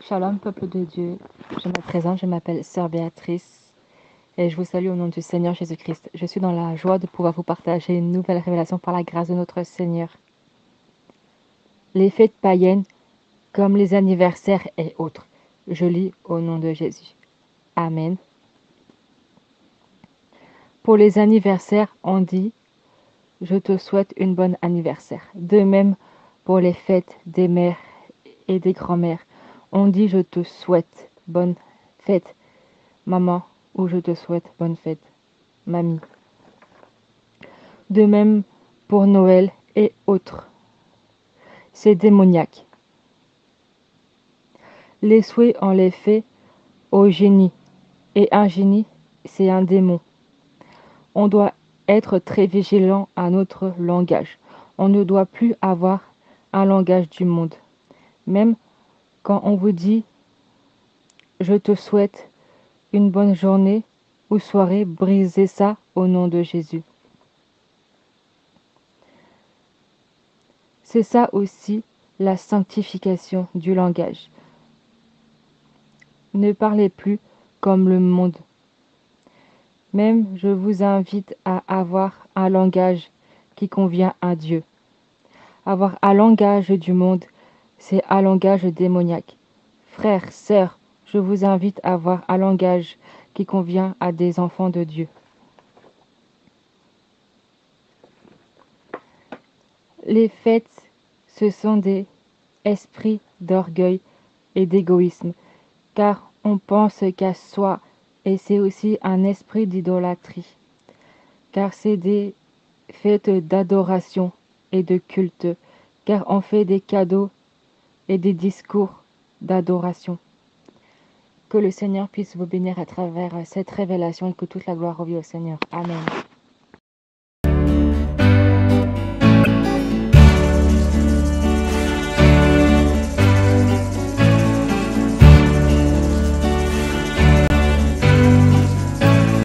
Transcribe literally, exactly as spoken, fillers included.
Shalom, peuple de Dieu. Je me présente, je m'appelle Sœur Béatrice et je vous salue au nom du Seigneur Jésus-Christ. Je suis dans la joie de pouvoir vous partager une nouvelle révélation par la grâce de notre Seigneur. Les fêtes païennes, comme les anniversaires et autres. Je lis au nom de Jésus. Amen. Pour les anniversaires, on dit « Je te souhaite une bonne anniversaire ». De même, pour les fêtes des mères et des grands-mères, on dit « Je te souhaite bonne fête, maman » ou « Je te souhaite bonne fête, mamie ». De même pour Noël et autres. C'est démoniaque. Les souhaits, on les fait au génie. Et un génie, c'est un démon. On doit être très vigilant à notre langage. On ne doit plus avoir un langage du monde. Même quand on vous dit « Je te souhaite une bonne journée ou soirée », brisez ça au nom de Jésus. C'est ça aussi la sanctification du langage. Ne parlez plus comme le monde. Même je vous invite à avoir un langage qui convient à Dieu. Avoir un langage du monde, c'est un langage démoniaque. Frères, sœurs, je vous invite à avoir un langage qui convient à des enfants de Dieu. Les fêtes, ce sont des esprits d'orgueil et d'égoïsme, car on pense qu'à soi, et c'est aussi un esprit d'idolâtrie, car c'est des fêtes d'adoration et de culte, car on fait des cadeaux et des discours d'adoration. Que le Seigneur puisse vous bénir à travers cette révélation et que toute la gloire revient au Seigneur. Amen.